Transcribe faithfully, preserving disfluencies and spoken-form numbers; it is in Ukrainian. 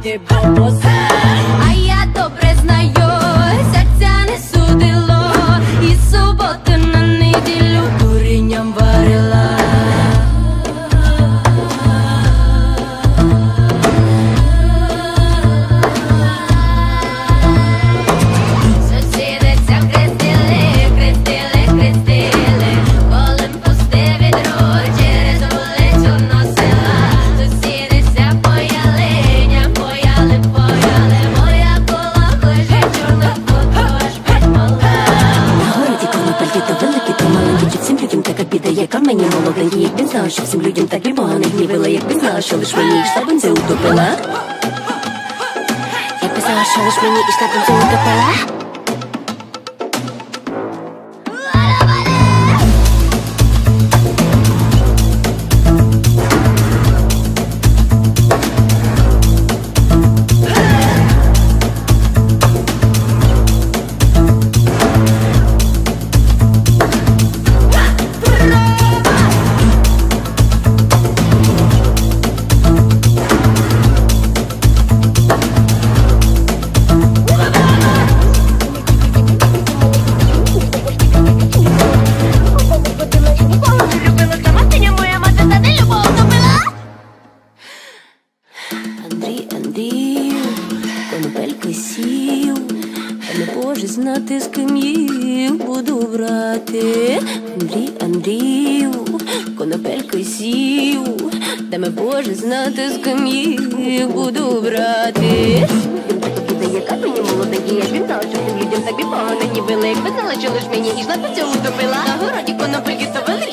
ти бобосе. А я добре знаю, серця не судило, і суботу на неділю курінням варила. Яка мені молоденькі, як він знав, що всім людям так любого не гнівила, як він знала, що лиш мені йшла бензи утопила. Як писала, що лиш мені йшла бензи утопила. Андрій, Андрію, конопельку сів, та не Боже знати, з ким їх буду брати. Андрій, Андрію, конопельку сів, та не Боже знати, з ким їх буду брати. Він так буде, яка мені молоденькі, як він знав, що всім людям так і погано гнівила, якби знала, що лиш мені йшла, по цьому топила. На городі конопельки то вели.